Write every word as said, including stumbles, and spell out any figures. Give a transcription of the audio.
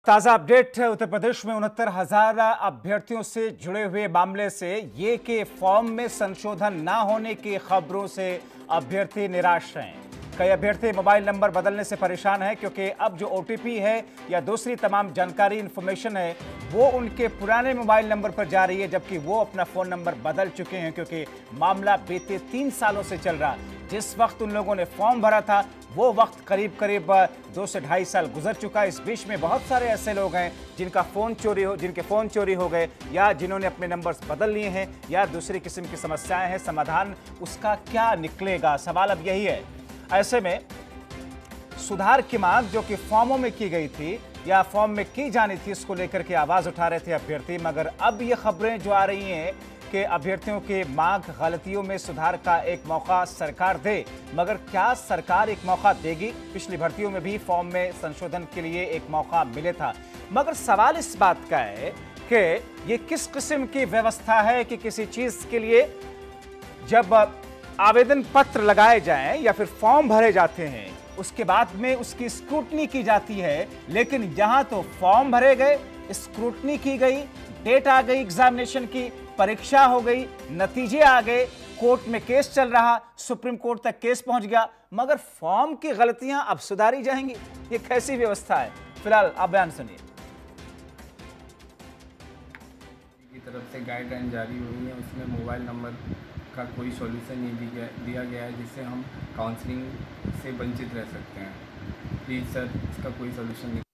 ताजा अपडेट है। उत्तर प्रदेश में उनहत्तर हजार अभ्यर्थियों से जुड़े हुए मामले से ये कि फॉर्म में संशोधन न होने की खबरों से अभ्यर्थी निराश हैं। कई अभ्यर्थी मोबाइल नंबर बदलने से परेशान हैं क्योंकि अब जो ओटीपी है या दूसरी तमाम जानकारी इंफॉर्मेशन है वो उनके पुराने मोबाइल नंबर पर जा रही है, जबकि वो अपना फोन नंबर बदल चुके हैं क्योंकि मामला बीते तीन सालों से चल रहा। जिस वक्त उन लोगों ने फॉर्म भरा था वो वक्त करीब करीब दो से ढाई साल गुजर चुका। इस बीच में बहुत सारे ऐसे लोग हैं जिनका फ़ोन चोरी हो जिनके फ़ोन चोरी हो गए या जिन्होंने अपने नंबर्स बदल लिए हैं या दूसरी किस्म की समस्याएं हैं। समाधान उसका क्या निकलेगा, सवाल अब यही है। ऐसे में सुधार की मांग जो कि फॉर्मों में की गई थी या फॉर्म में की जानी थी, इसको लेकर के आवाज़ उठा रहे थे अभ्यर्थी, मगर अब ये खबरें जो आ रही हैं कि अभ्यर्थियों की मांग गलतियों में सुधार का एक मौका सरकार दे, मगर क्या सरकार एक मौका देगी? पिछली भर्तियों में भी फॉर्म में संशोधन के लिए एक मौका मिले था, मगर सवाल इस बात का है कि ये किस किस्म की व्यवस्था है कि किसी चीज के लिए जब आवेदन पत्र लगाए जाएं या फिर फॉर्म भरे जाते हैं उसके बाद में उसकी स्क्रूटनी की जाती है, लेकिन यहां तो फॉर्म भरे गए, स्क्रूटनी की गई, डेट आ गई, एग्जामिनेशन की परीक्षा हो गई, नतीजे आ गए, कोर्ट में केस चल रहा, सुप्रीम कोर्ट तक केस पहुंच गया, मगर फॉर्म की गलतियां अब सुधारी जाएंगी। ये कैसी व्यवस्था है? फिलहाल आप बयान सुनिए। की तरफ से गाइडलाइन जारी हुई है, उसमें मोबाइल नंबर का कोई सॉल्यूशन नहीं दिया दिया गया है जिससे हम काउंसलिंग से वंचित रह सकते हैं। प्लीज़ सर, इसका कोई सॉल्यूशन नहीं।